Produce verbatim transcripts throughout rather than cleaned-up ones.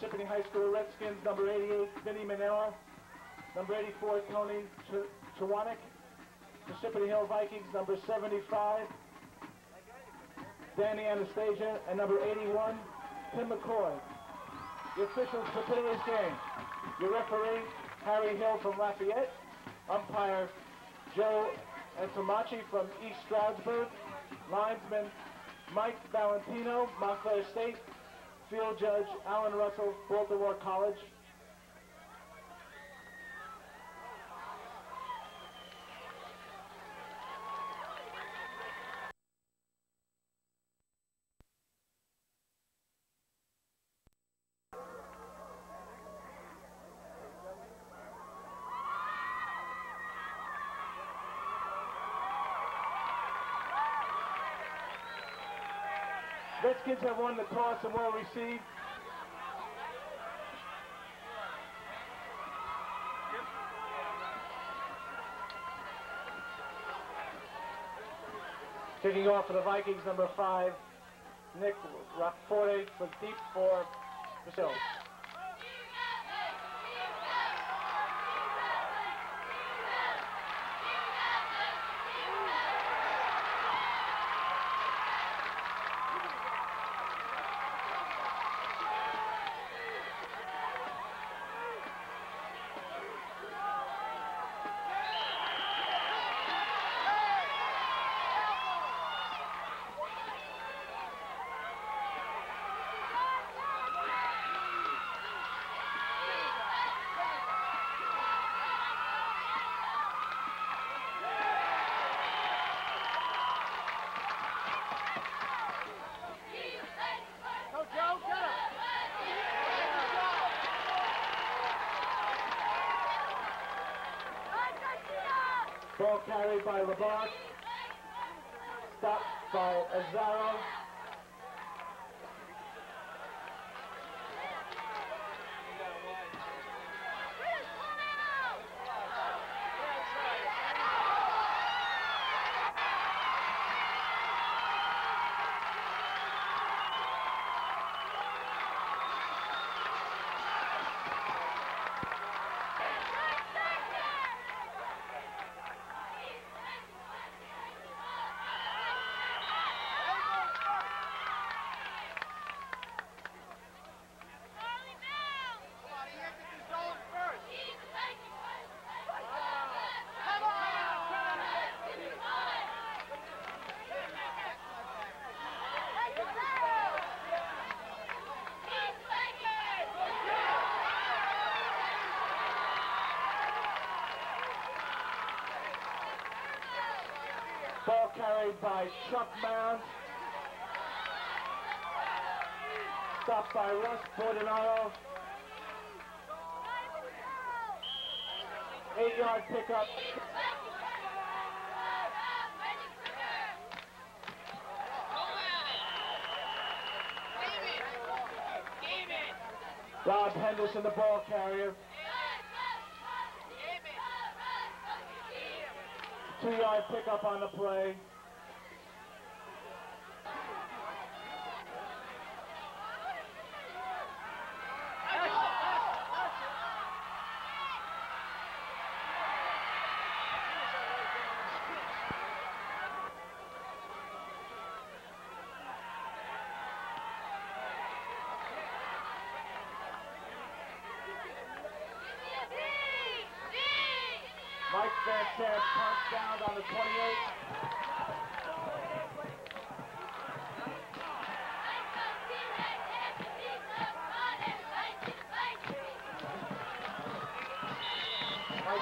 Parsippany High School Redskins, number eighty-eight, Vinny Manella. Number eighty-four, Tony Ch Chwanek. Parsippany Hill Vikings, number seventy-five, Danny Anastasia. And number eighty-one, Tim McCoy. The officials for today's game. Your referee, Harry Hill from Lafayette. Umpire, Joe Antomachi from East Stroudsburg. Linesman, Mike Valentino, Montclair State. Field judge, Alan Russell, Baltimore College. Redskins have won the toss and will receive. Kicking off for the Vikings, number five, Nick Rockforte from deep for Brazil. Ball carried by Labarque. Stopped by Azzaro. Ball carried by Chuck Mound. Stopped by Russ Bordenaro. Eight-yard pickup. Rob Henderson, the ball carrier. Two-yard pickup on the play. Mike Van Sant punts down on the twenty-eight. Mike.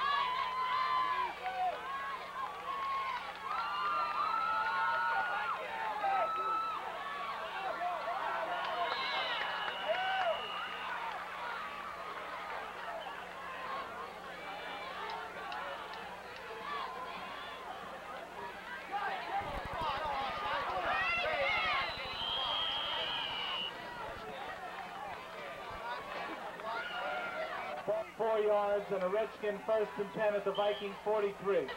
Four yards and a Redskin first and ten at the Viking forty-three.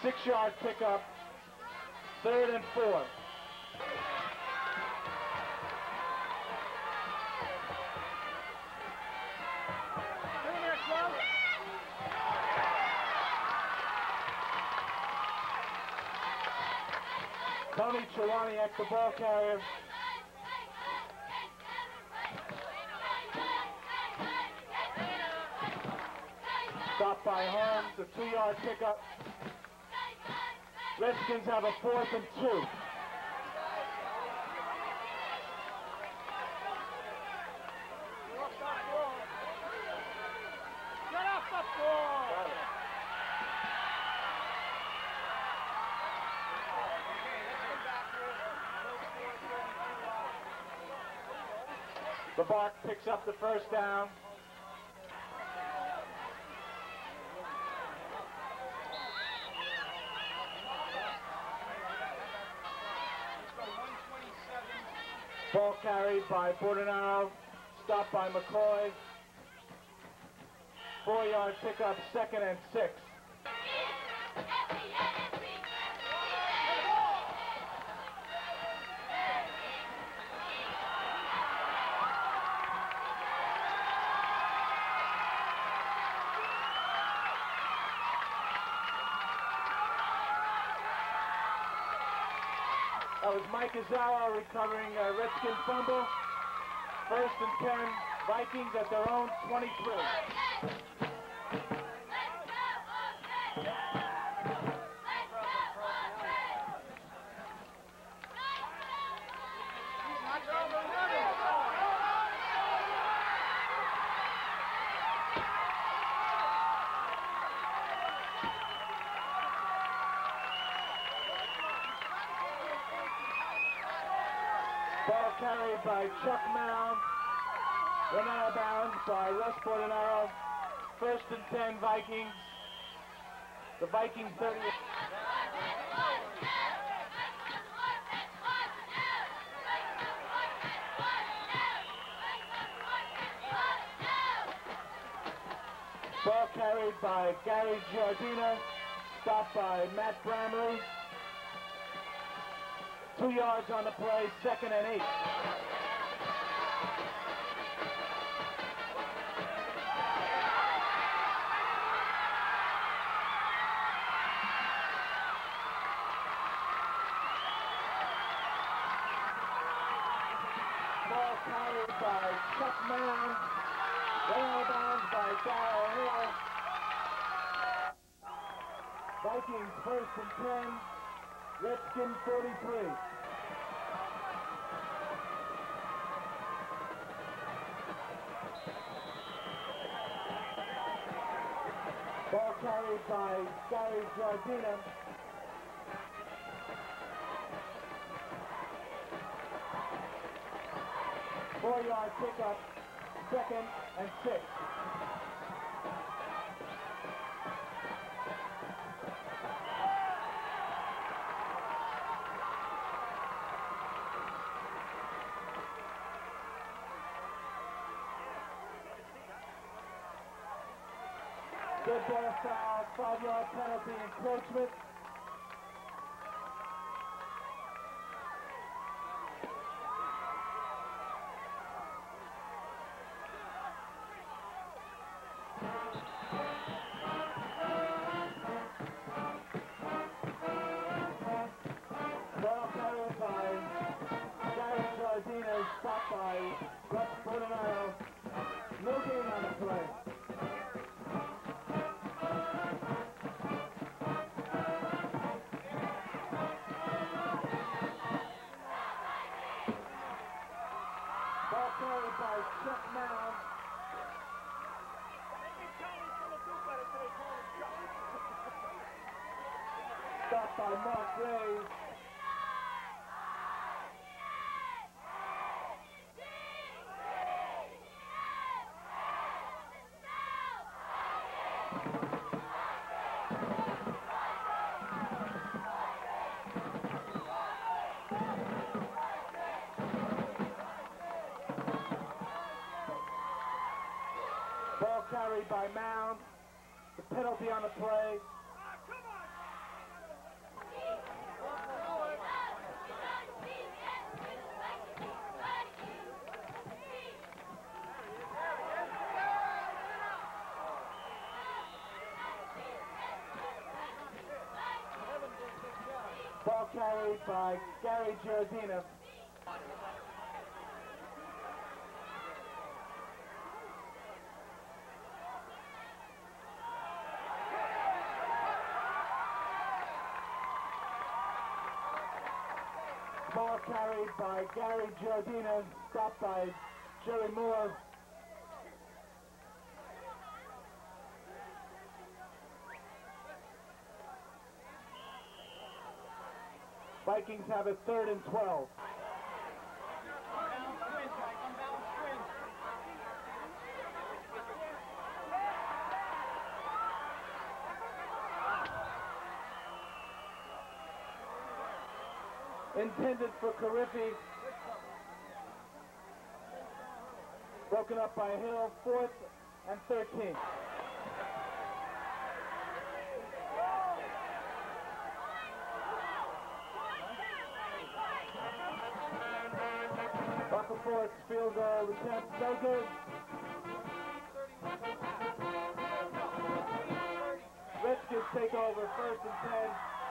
Six-yard pickup, third and four. Tony Chawaniak, the ball carrier. Stopped by Holmes, a two-yard pickup. Redskins have a fourth and two. Get off the ball! The Bark picks up the first down. Ball carried by Bordenaro, stopped by McCoy. Four-yard pickup, second and six. That was Mike Azawa recovering a Redskin fumble. First and ten, Vikings at their own twenty-three. Ball carried by Chuck Mound. Run out of bounds by Russ Bordenaro. First and ten, Vikings. The Vikings thirty. Ball carried by Gary Giardina. Stopped by Matt Bramley. Two yards on the play, second and eight. Ball carried by Chuck Mound. Run out of bounds by Darrell Hill. Vikings first and ten. Redskin thirty-three. Ball carried by Gary Giardina. Four-yard pickup, second and six. Good ball foul, five-yard penalty, encroachment. Ball carried by Gary Giardina, stopped by Russ Bordenaro. No gain on the play. Ball carried by Chuck Mound. Stopped by Mark Graves. Ball carried by Mound. The penalty on the play. carried by Gary Giardina. Ball carried by Gary Giardina, stopped by Jerry Moore. Vikings have it third and twelve. Intended for Carriffy. Broken up by Hill, fourth and thirteen. Buckle Fort's field goal attempt, no good. Redskins take over, first and ten.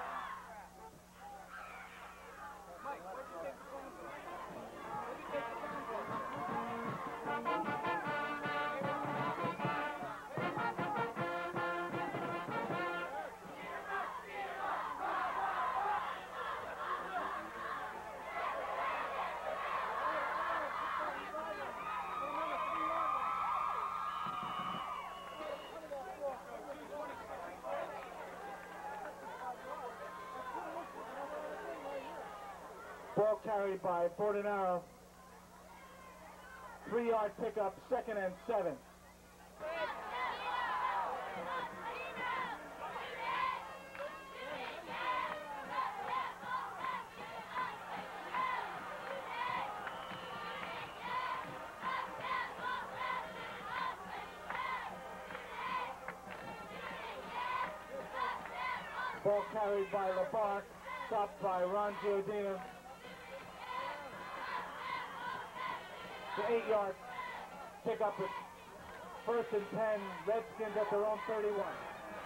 Ball carried by Bordenaro. Three-yard pickup, second and seven. Ball carried by LeBarc, stopped by Ron Giardina. The eight-yard pickup at first and ten. Redskins at their own thirty-one.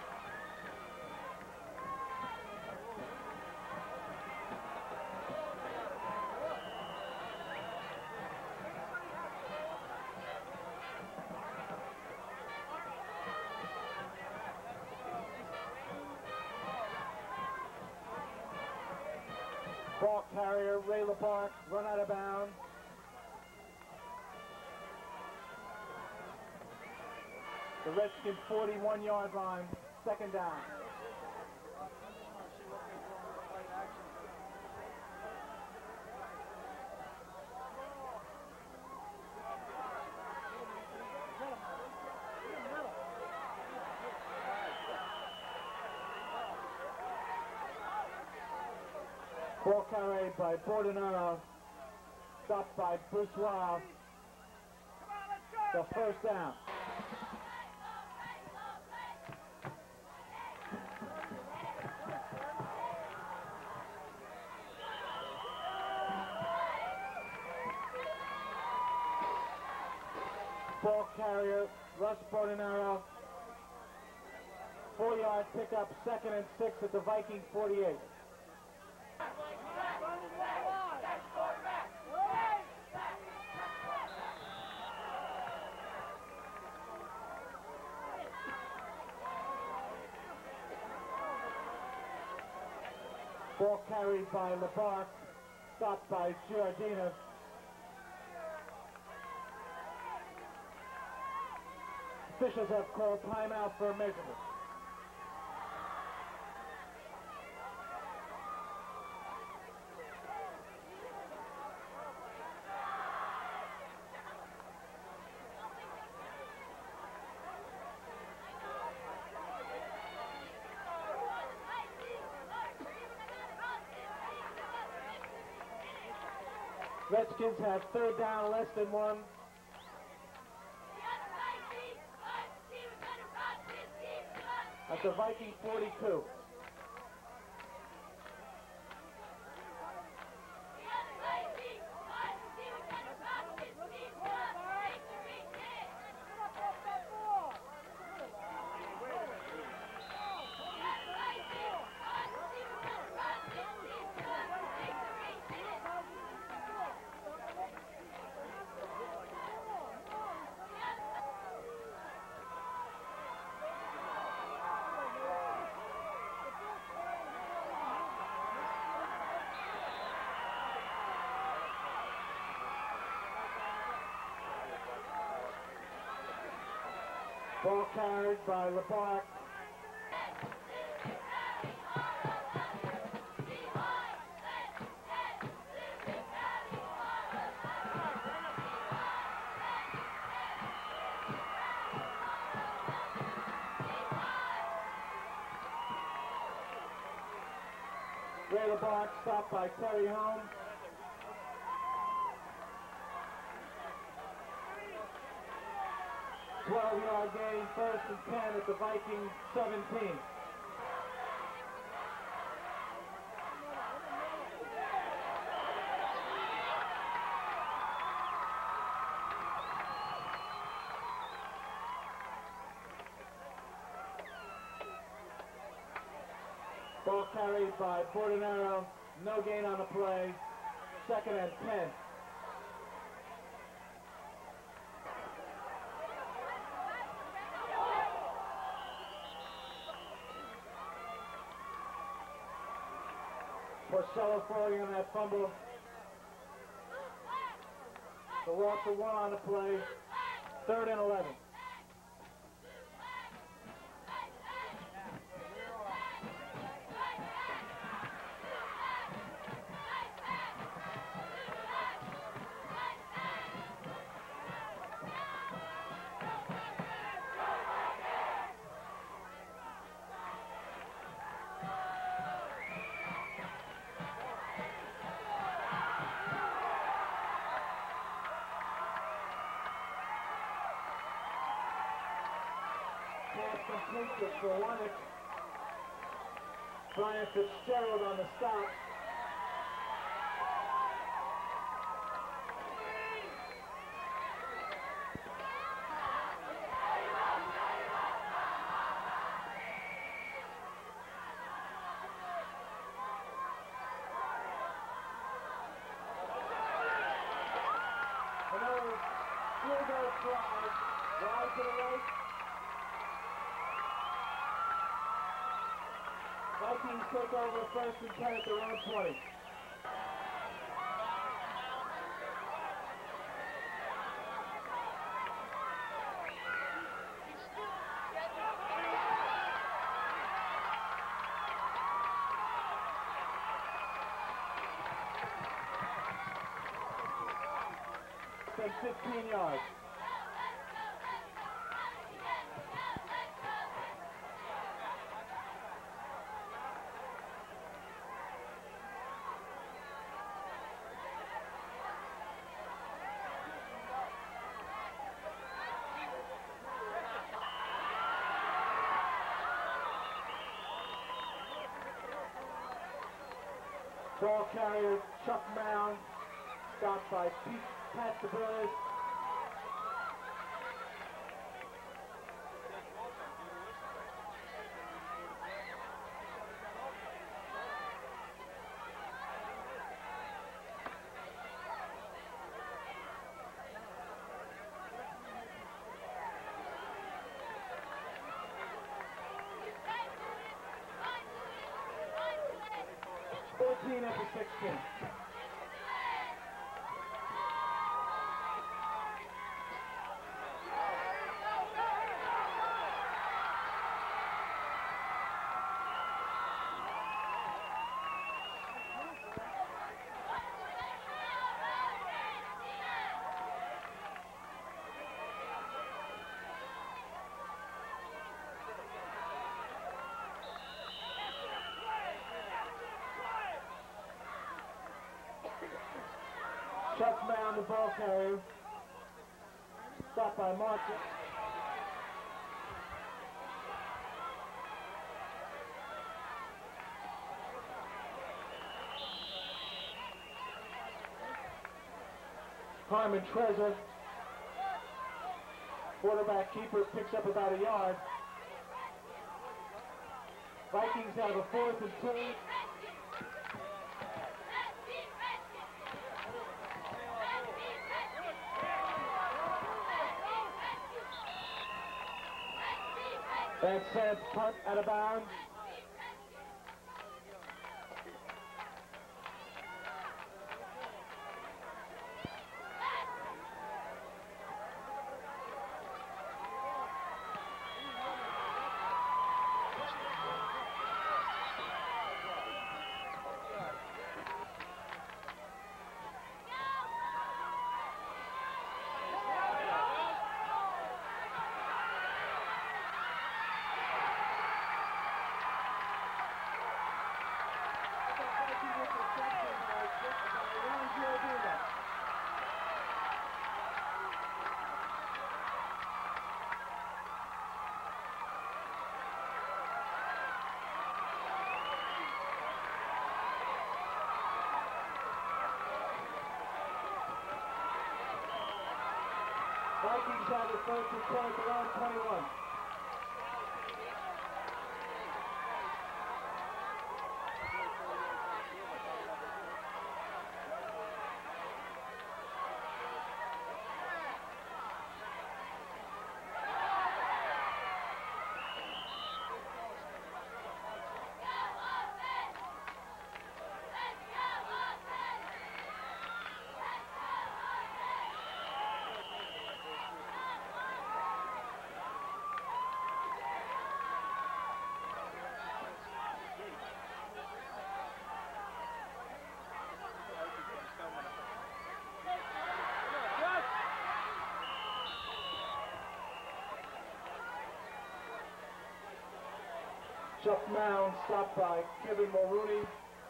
Ball carrier, Ray LeBarc, run out of bounds. The Redskins forty-one yard line, second down. Ball carried by Bordenaro, stopped by Bourgeois. The first down. Ball carrier, Russ Bordenaro. Four-yard pickup, second and six at the Viking forty-eight. Ball carried by LeBarc, stopped by Giardina. Officials have called timeout for a measurement. Redskins have third down, less than one. At the Viking forty-two. Ball carried by LeBarc. Ray LeBarc stopped by Terry Holmes. twelve-yard gain, first and ten at the Viking seventeen. Ball carried by Bordenaro, no gain on the play, second and ten. Porcello falling on that fumble. The loss of one on the play, third and eleven. Completed for Wannick. Brian Fitzgerald on the stop. Another field goal try. Wide to the right. Vikings took over first and ten at their own twenty. Take fifteen yards. Ball carrier Chuck Mound, stopped by Pete Pat DeBois. fourteen after sixteen. Chuck Mound, the ball carrier. Stopped by Martin. Harmon Trezor, quarterback keeper, picks up about a yard. Vikings have a fourth and two. That sends punt out of bounds. Vikings have it first and ten at their own twenty-one. Chuck Mound stopped by Kevin Mulrooney.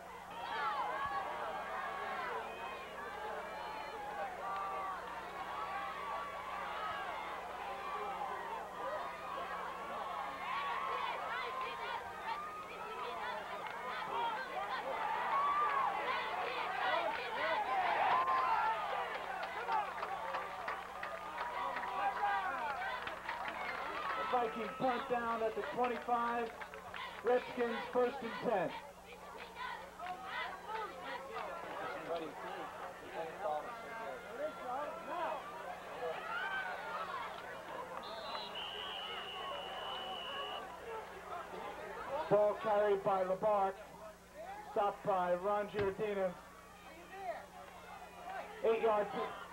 The Vikings punt down at the twenty-five. Redskins first and ten. Ball carried by LeBarc, stopped by Ron Giardina. Eight yards.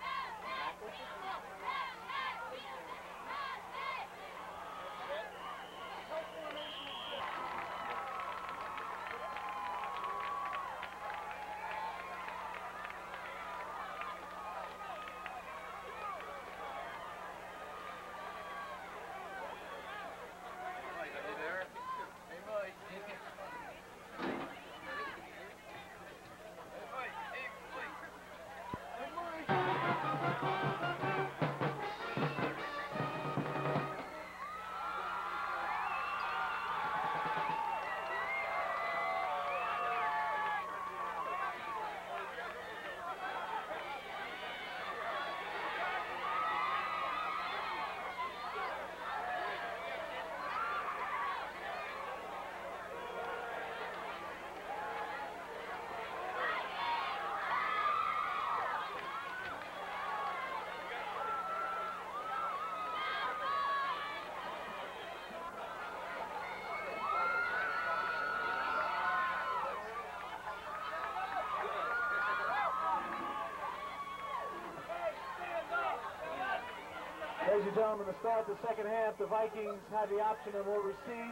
Ladies and gentlemen, to start the second half, the Vikings have the option and will receive.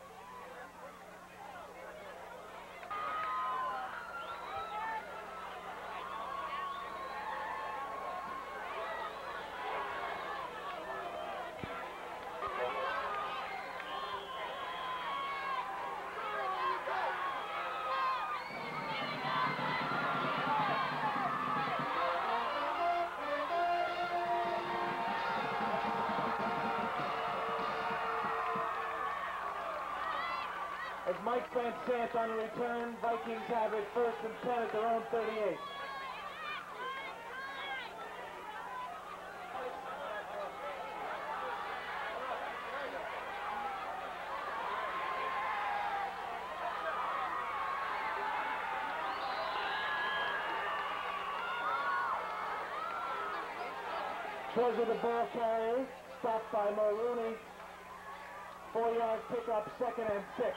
As Mike Van Sant on the return, Vikings have it first and ten at their own thirty-eight. Treasure the ball carrier, stopped by Mulrooney. Four-yard pickup, second and six.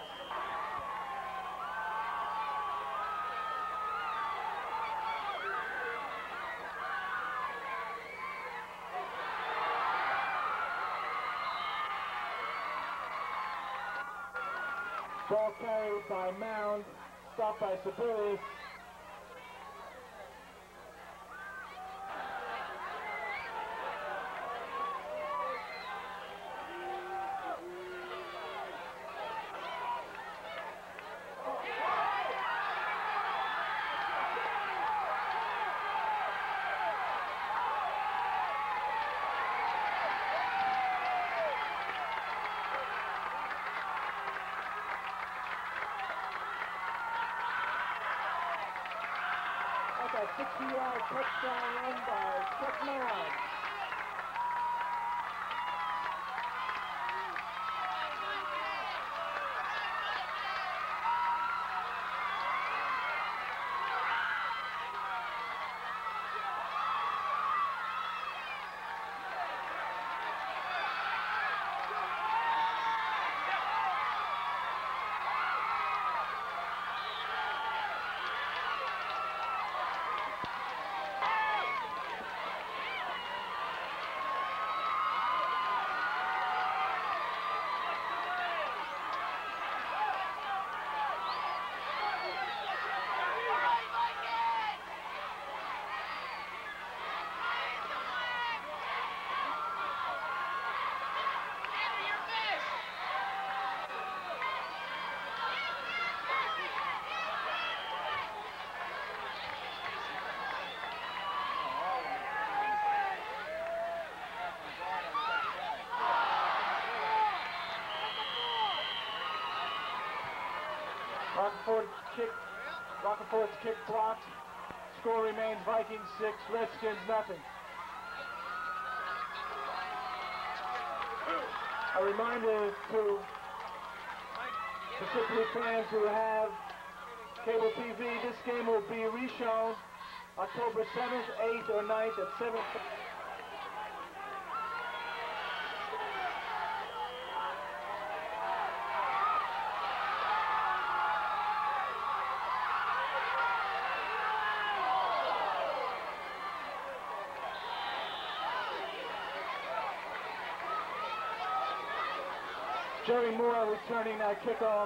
Ball carried by Mound, stopped by Sebelius. a sixty-yard touchdown run by Chuck Mound. Rockefort's kick, Rockefort's kick blocked. Score remains Vikings six, Redskins nothing. A reminder to Pacific fans who have cable T V, this game will be reshown October seventh, eighth, or ninth at seven. Jerry Moore returning that kickoff.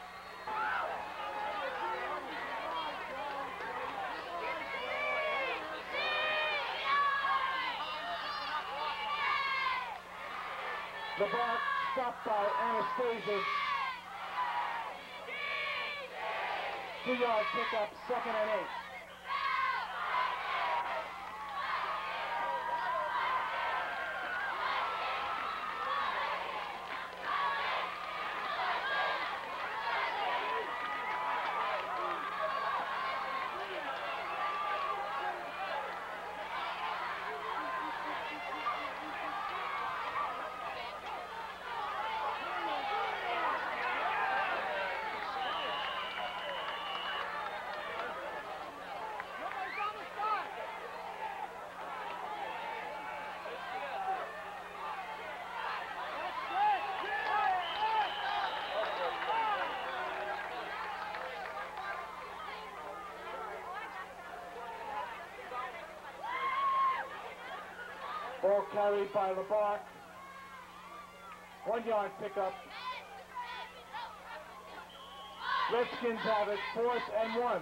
The block stopped by Anastasia. Two-yard pickup, second and eight. Ball carried by LeBarc. One yard pickup. Redskins have it, fourth and one.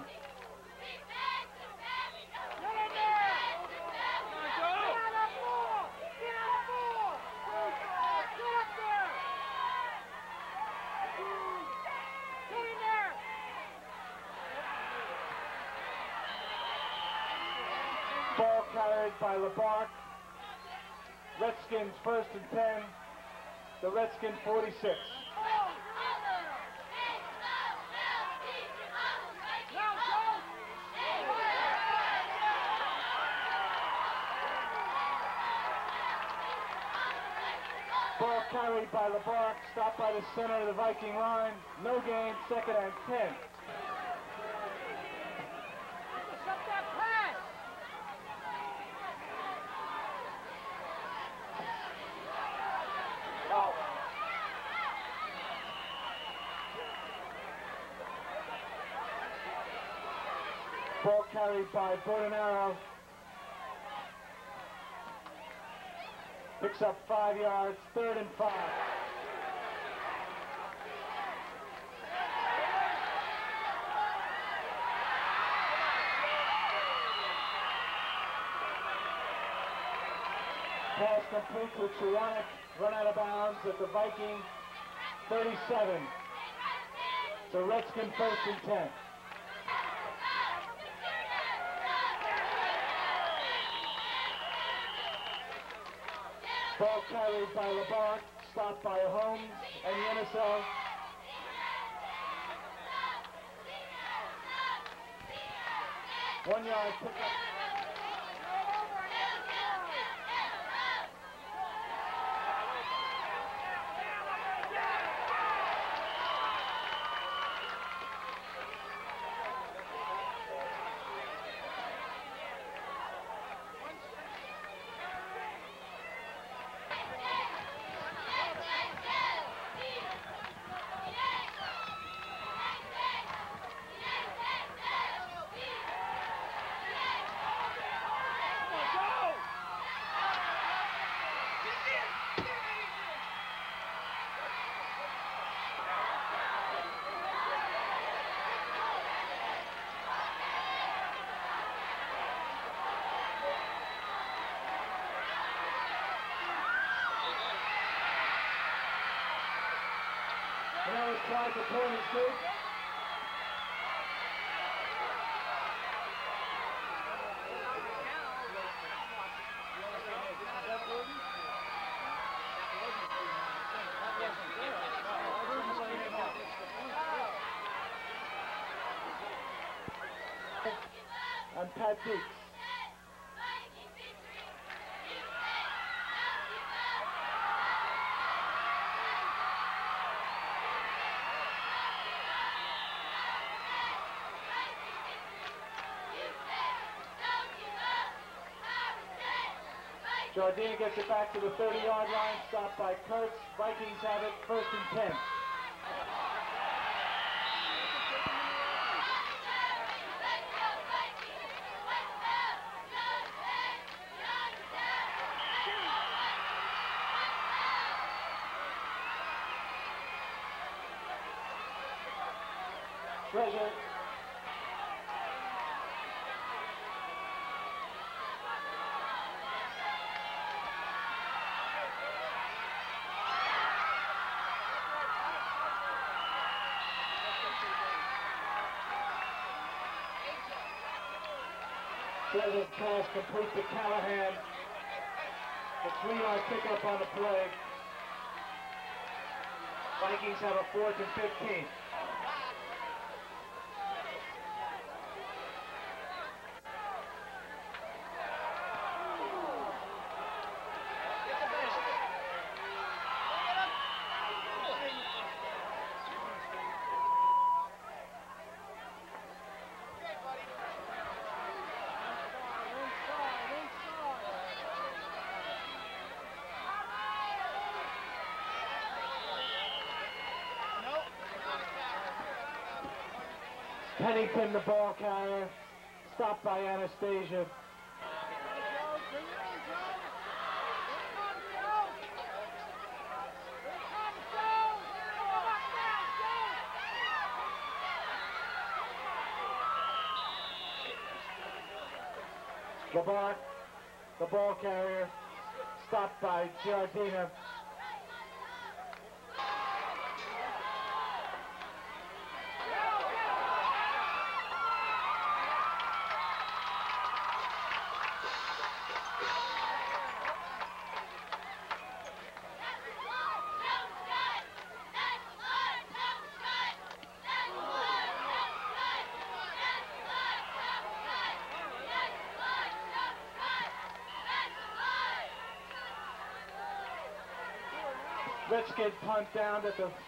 Ball carried by LeBarc. Redskins first and ten, the Redskins forty-six. Ball carried by LeBarc, stopped by the center of the Viking line. No gain, second and ten. Ball carried by Bordenaro. Picks up five yards, third and five. Pass complete to Chironic, run out of bounds at the Viking thirty-seven. So Redskin first and ten. Ball carried by LeBarc, stopped by Holmes and Yenisel. One yard pickup. And that was tried for Tony Scoop. And Pat Deeks. Jardine gets it back to the thirty-yard line, stopped by Kurtz. Vikings have it, first and ten. Treasure. Treasure's pass complete to Callahan. The three-yard pickup on the play. Vikings have a fourth and fifteen. Pennington, the ball carrier, stopped by Anastasia. Labarque, the ball carrier, stopped by Giardina. Redskin punt down at the... forty-three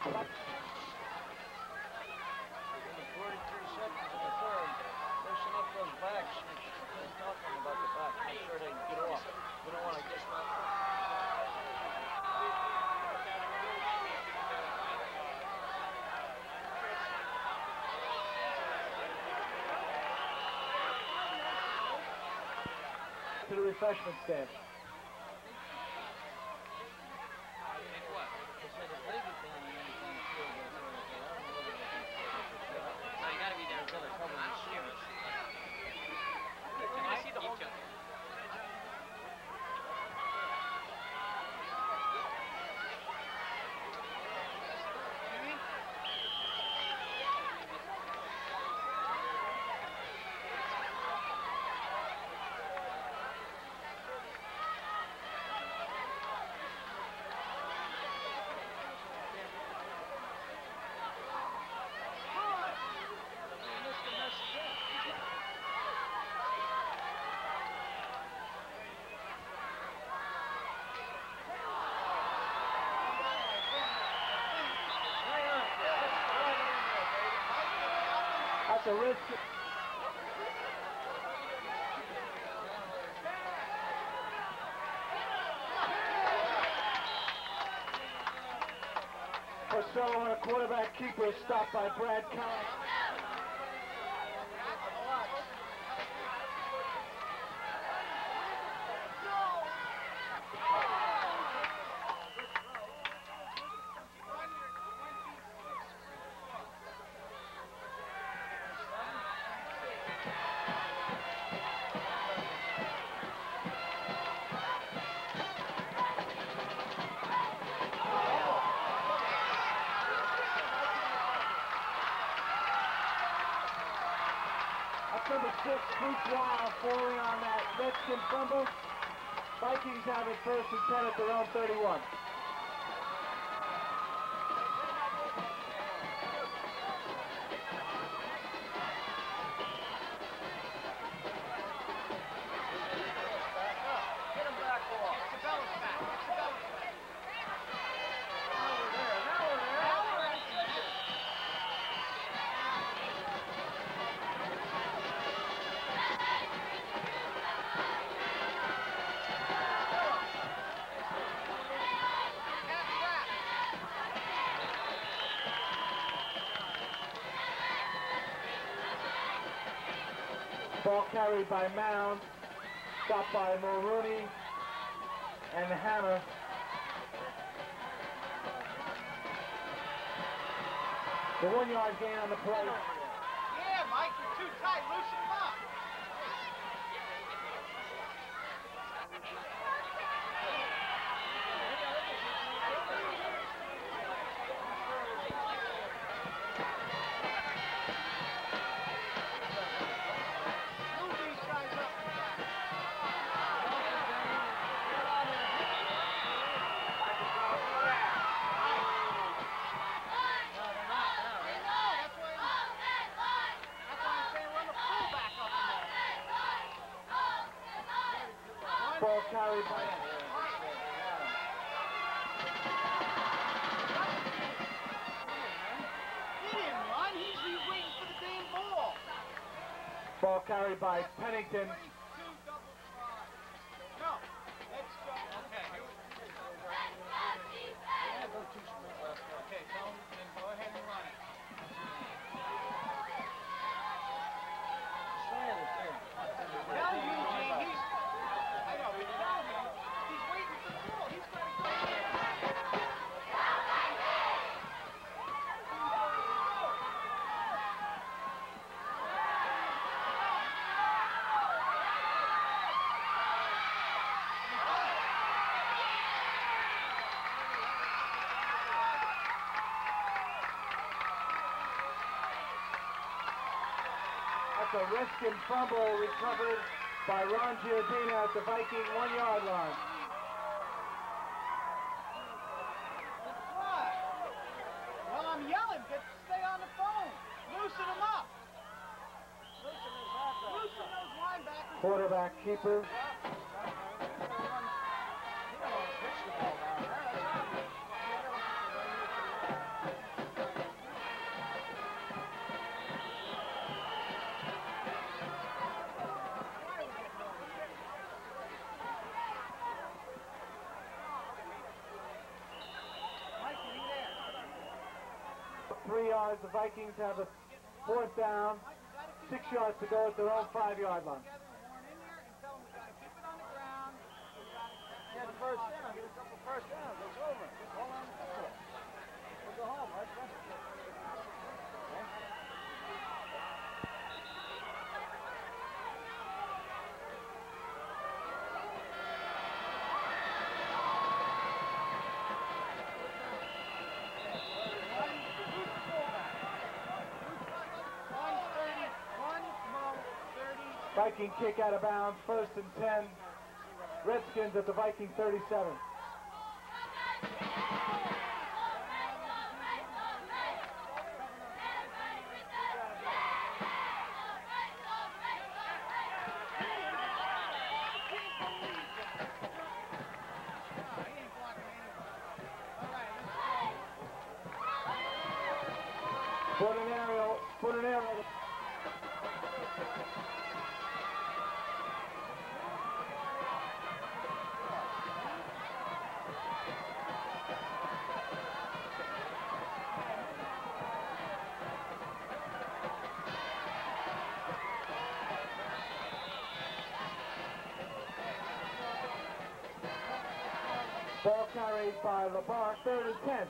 seconds in the third. Loosen up those backs. We're talking about the back. Make sure they get off. We don't want to disrupt. To the refreshment stand. That's a risk. Porcello on a quarterback keeper is stopped by Brad Kelley. Number six, Bruce Wild, falling on that Redskin fumble. Vikings have it first and ten at their own thirty-one. Ball carried by Mound, stopped by Mulrooney and Hammer. The one-yard gain on the play. Yeah, Mike, you're too tight. Loosen him up. Ball carried by... He didn't run. He's, he's waiting for the damn ball. Ball carried by Pennington. No, let's go. Okay. Okay, tell him, then go ahead and run it. Tell Eugene, he's... I know, but tell him, he's waiting for the ball. He's got to go. That's a Redskin fumble recovered by Ron Giardina at the Viking one-yard line. What? Well, I'm yelling. Get, stay on the phone. Loosen him up. Loosen those linebackers. Quarterback keeper. Three yards, the Vikings have a fourth down, six yards to go at their own five-yard line. Yeah, the first down. Get a couple first downs. It's over. All on the football. We'll go home, right? Viking kick out of bounds, first and ten. Redskins at the Viking thirty-seven. Put an aerial, put an aerial. Ball carried by Labar, third and ten.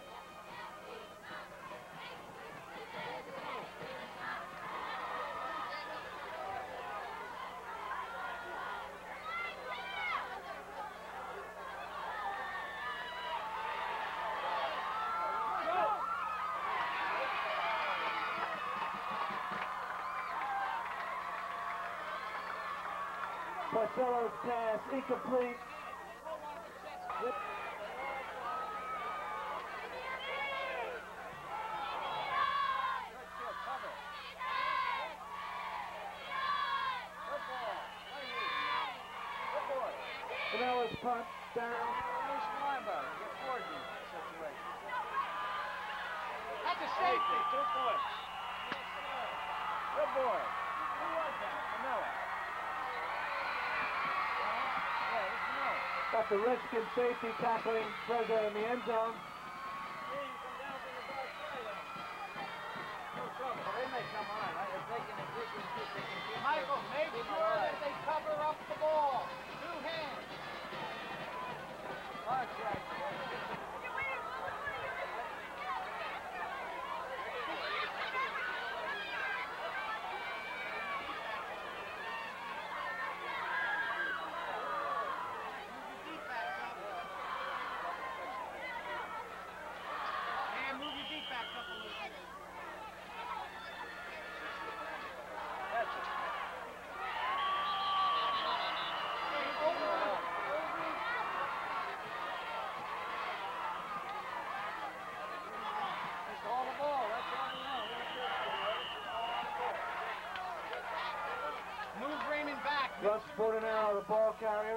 Porcello's pass incomplete. Yep. Pinellas punt down. That's a safety. Two points. Good boy. Who was that? Manila. Yeah, it was Manila. Got the Redskin safety tackling Freza in the end zone. Yeah, you come down from the back side. No trouble. They may come on. Right? If they can, if they can, if they can keep Michael, their, make keep sure their that they cover up the ball. Two hands. That's right. And move your deep backs up a little bit. That's it. Just hold the ball. That's all we know. Move Raymond back. Russ Fortinero, the ball carrier.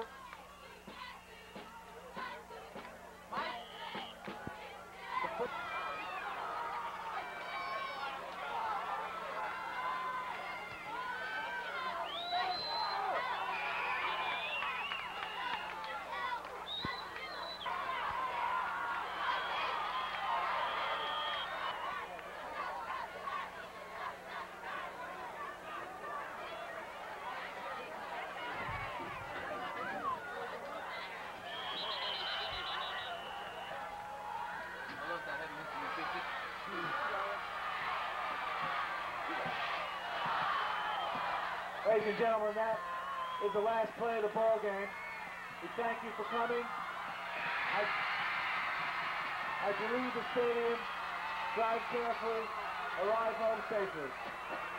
Ladies and gentlemen, that is the last play of the ball game. We thank you for coming. I, I believe the stadium. Drive carefully. Arrive home safely.